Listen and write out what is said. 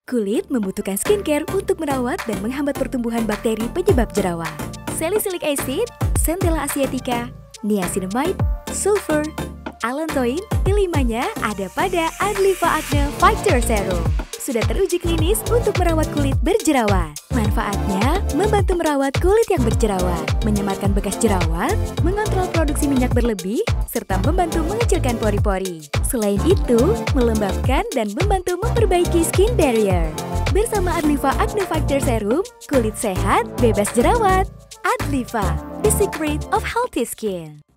Kulit membutuhkan skincare untuk merawat dan menghambat pertumbuhan bakteri penyebab jerawat. Salicylic acid, Centella asiatica, niacinamide, sulfur, allantoin, kelimanya ada pada Adliva Acne Fighter Serum. Sudah teruji klinis untuk merawat kulit berjerawat. Manfaatnya membantu merawat kulit yang berjerawat, menyematkan bekas jerawat, mengontrol produksi minyak berlebih, serta membantu mengecilkan pori-pori. Selain itu, melembabkan dan membantu memperbaiki skin barrier. Bersama Adliva Acne Fighter Serum, kulit sehat, bebas jerawat. Adliva, the secret of healthy skin.